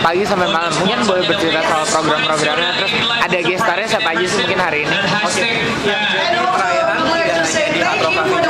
pagi sampai malam. Mungkin boleh bercerita soal program-programnya, terus ada gestarnya siapa aja sih mungkin hari ini? Oke, yang jadi perayaan tidak hanya di Hard Rock Cafe